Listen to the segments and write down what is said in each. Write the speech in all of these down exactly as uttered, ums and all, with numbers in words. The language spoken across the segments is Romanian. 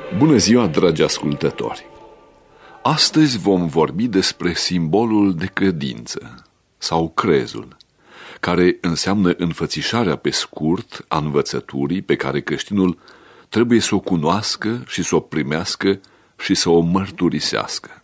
Bună ziua, dragi ascultători! Astăzi vom vorbi despre simbolul de credință sau crezul, care înseamnă înfățișarea pe scurt a învățăturii pe care creștinul trebuie să o cunoască și să o primească și să o mărturisească.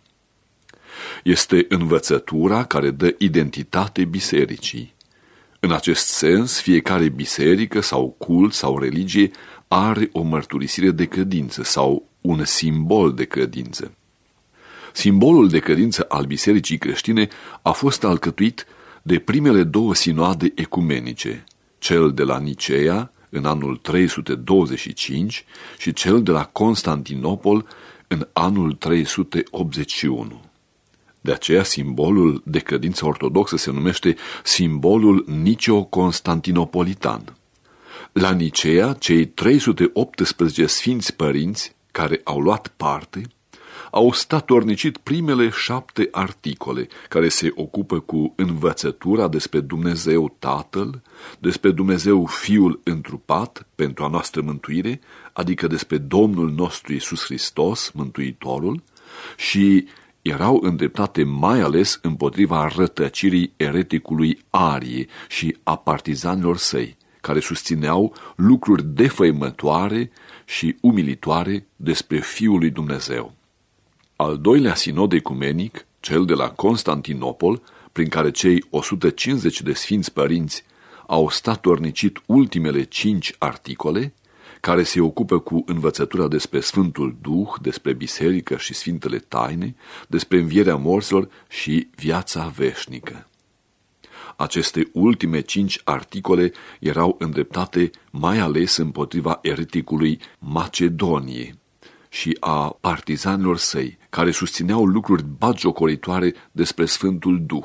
Este învățătura care dă identitate bisericii. În acest sens, fiecare biserică sau cult sau religie are o mărturisire de credință sau un simbol de credință. Simbolul de credință al bisericii creștine a fost alcătuit de primele două sinoade ecumenice, cel de la Niceea în anul trei sute douăzeci și cinci și cel de la Constantinopol în anul trei sute optzeci și unu. De aceea simbolul de credință ortodoxă se numește simbolul nicio-constantinopolitan. La Niceea, cei trei sute optsprezece sfinți părinți care au luat parte au statornicit primele șapte articole care se ocupă cu învățătura despre Dumnezeu Tatăl, despre Dumnezeu Fiul întrupat pentru a noastră mântuire, adică despre Domnul nostru Iisus Hristos, Mântuitorul, și erau îndreptate mai ales împotriva rătăcirii ereticului Arie și a partizanilor săi, care susțineau lucruri defăimătoare și umilitoare despre Fiul lui Dumnezeu. Al doilea sinod ecumenic, cel de la Constantinopol, prin care cei o sută cincizeci de sfinți părinți au statornicit ultimele cinci articole, care se ocupă cu învățătura despre Sfântul Duh, despre biserică și sfintele taine, despre învierea morților și viața veșnică. Aceste ultime cinci articole erau îndreptate mai ales împotriva ereticului Macedoniei și a partizanilor săi, care susțineau lucruri batjocoritoare despre Sfântul Duh.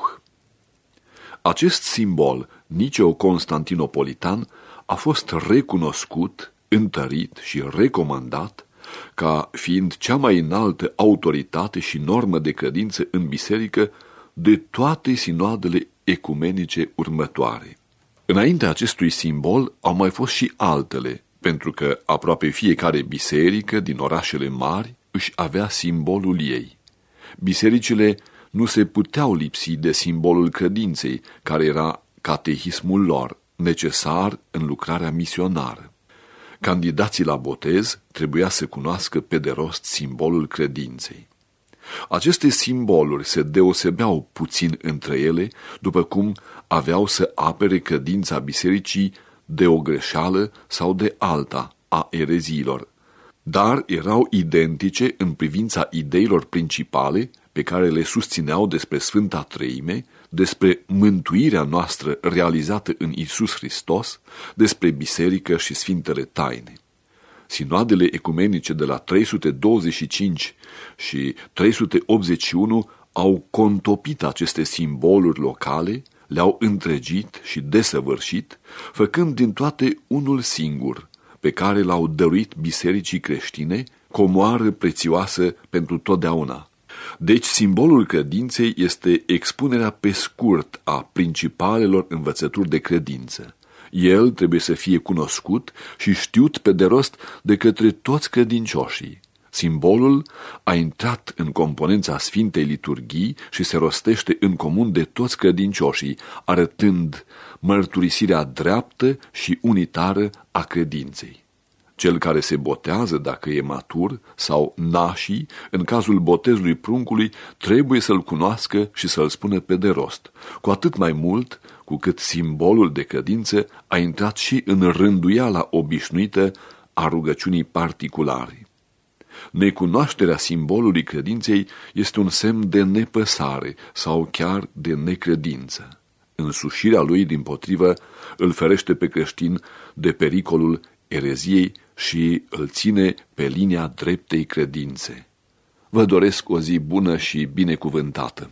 Acest simbol nicio-constantinopolitan a fost recunoscut, întărit și recomandat ca fiind cea mai înaltă autoritate și normă de credință în biserică de toate sinoadele ecumenice următoare. Înaintea acestui simbol au mai fost și altele, pentru că aproape fiecare biserică din orașele mari își avea simbolul ei. Bisericile nu se puteau lipsi de simbolul credinței, care era catehismul lor, necesar în lucrarea misionară. Candidații la botez trebuia să cunoască pe de rost simbolul credinței. Aceste simboluri se deosebeau puțin între ele, după cum aveau să apere credința bisericii de o greșeală sau de alta a ereziilor, dar erau identice în privința ideilor principale pe care le susțineau despre Sfânta Treime, despre mântuirea noastră realizată în Iisus Hristos, despre biserică și sfintele taine. Sinoadele ecumenice de la trei sute douăzeci și cinci și trei sute optzeci și unu au contopit aceste simboluri locale, le-au întregit și desăvârșit, făcând din toate unul singur, pe care l-au dăruit bisericii creștine, comoară prețioasă pentru totdeauna. Deci simbolul credinței este expunerea pe scurt a principalelor învățături de credință. El trebuie să fie cunoscut și știut pe de rost de către toți credincioșii. Simbolul a intrat în componența Sfintei Liturghii și se rostește în comun de toți credincioșii, arătând mărturisirea dreaptă și unitară a credinței. Cel care se botează, dacă e matur, sau nașii, în cazul botezului pruncului, trebuie să-l cunoască și să-l spună pe de rost, cu atât mai mult cu cât simbolul de credință a intrat și în rânduiala obișnuită a rugăciunii particulare. Necunoașterea simbolului credinței este un semn de nepăsare sau chiar de necredință. Însușirea lui, dimpotrivă, îl ferește pe creștin de pericolul ereziei și îl ține pe linia dreptei credințe. Vă doresc o zi bună și binecuvântată.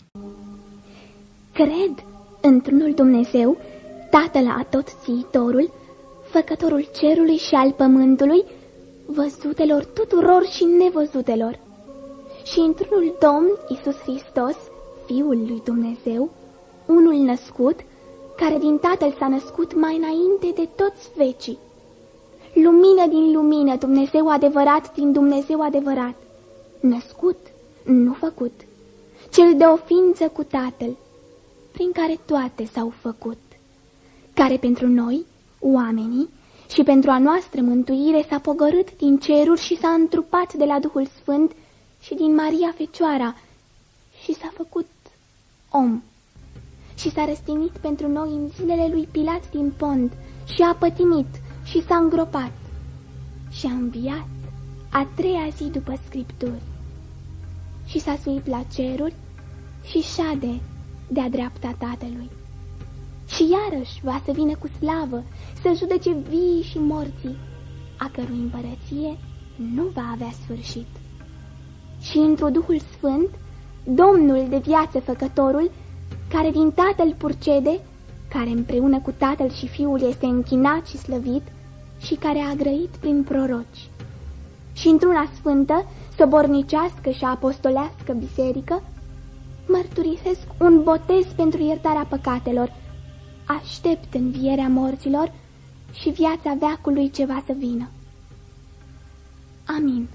Cred într-unul Dumnezeu, Tatăl Atotțiitorul, Făcătorul cerului și al pământului, văzutelor tuturor și nevăzutelor, și într-unul Domn Iisus Hristos, Fiul lui Dumnezeu, unul născut, care din Tatăl s-a născut mai înainte de toți vecii, lumină din lumină, Dumnezeu adevărat din Dumnezeu adevărat, născut, nu făcut, cel de o ființă cu Tatăl, prin care toate s-au făcut, care pentru noi, oamenii, și pentru a noastră mântuire s-a pogorât din ceruri și s-a întrupat de la Duhul Sfânt și din Maria Fecioara și s-a făcut om și s-a răstignit pentru noi în zilele lui Pilat din Pont și a pătimit și s-a îngropat și a înviat a treia zi după Scripturi și s-a suit la ceruri și șade de-a dreapta Tatălui. Și iarăși va să vină cu slavă să judece vii și morții, a cărui împărăție nu va avea sfârșit. Și într-o Duhul Sfânt, Domnul de viață făcătorul, care din Tatăl purcede, care împreună cu Tatăl și Fiul este închinat și slăvit și care a grăit prin proroci. Și într-una sfântă, sobornicească și apostolească biserică, mărturisesc un botez pentru iertarea păcatelor, aștept învierea morților și viața veacului ce va să vină. Amin.